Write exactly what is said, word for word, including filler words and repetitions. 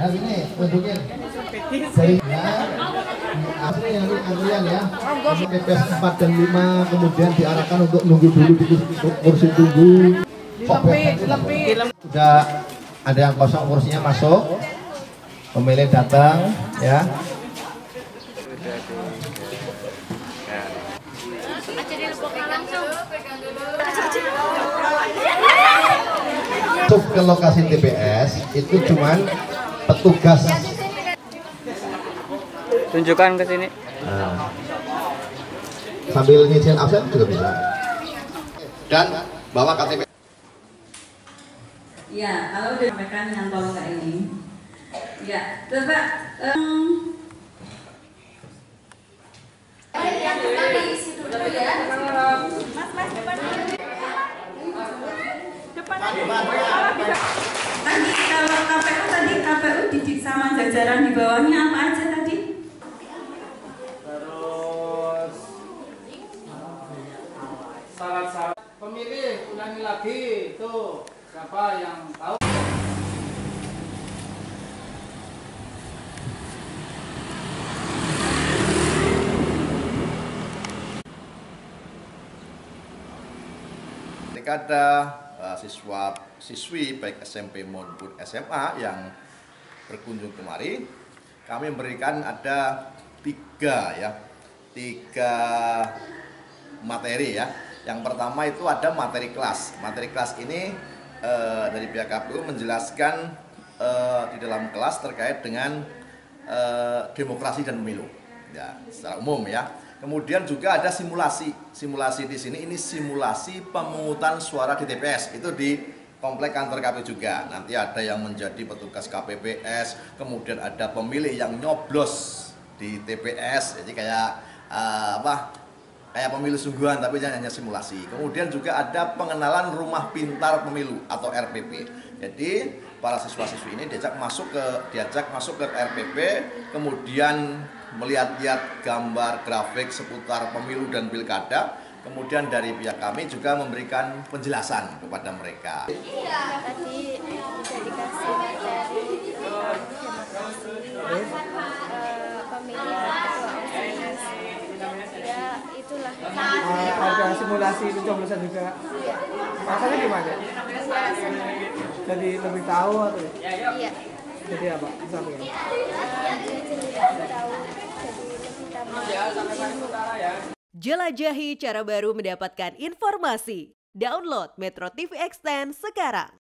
Nah, ini tunjukin. Dari ya, asli yang ini antrian ya. T P S empat dan lima kemudian diarahkan untuk nunggu dulu di kursi tunggu. Sudah ada yang kosong kursinya masuk. Pemilih datang ya. Masuk ke lokasi T P S itu cuman petugas. Tunjukkan ke sini. Nah, sambil nyicil absen juga bisa. Dan bawa K T P. Ya, kalau udah sampaikan yang tolong kayak ini. Ya, terus Pak. Um, yang kita diisi dulu ya. Mas, mas, depan. Depan. Tadi kalau K P U tadi K P U didik sama jajaran di bawahnya apa aja tadi? Terus syarat-syarat pemilih ulangi lagi tuh siapa yang tahu. Ada uh, siswa siswi baik S M P maupun S M A yang berkunjung kemari, kami memberikan ada tiga ya tiga materi ya. Yang pertama itu ada materi kelas. Materi kelas ini uh, dari pihak K P U menjelaskan uh, di dalam kelas terkait dengan uh, demokrasi dan pemilu ya secara umum ya. Kemudian juga ada simulasi. Simulasi di sini ini simulasi pemungutan suara di T P S. Itu di komplek kantor K P U juga. Nanti ada yang menjadi petugas K P P S, kemudian ada pemilih yang nyoblos di T P S. Jadi kayak uh, apa? Kayak pemilu sungguhan tapi hanya simulasi. Kemudian juga ada pengenalan rumah pintar pemilu atau R P P. Jadi para siswa-siswi ini diajak masuk ke diajak masuk ke R P P, kemudian melihat-lihat gambar grafik seputar pemilu dan pilkada. Kemudian dari pihak kami juga memberikan penjelasan kepada mereka. Iya, tadi bisa dikasih materi demokrasi, uh, pemilihan ketua OSIS. Ya, itulah. Uh, ada simulasi pencoblosan juga. Rasanya gimana? Ya, senang. Jadi lebih tahu atau? Iya. Jadi apa? Misalnya? Jelajahi cara baru mendapatkan informasi. Download Metro T V Extend sekarang.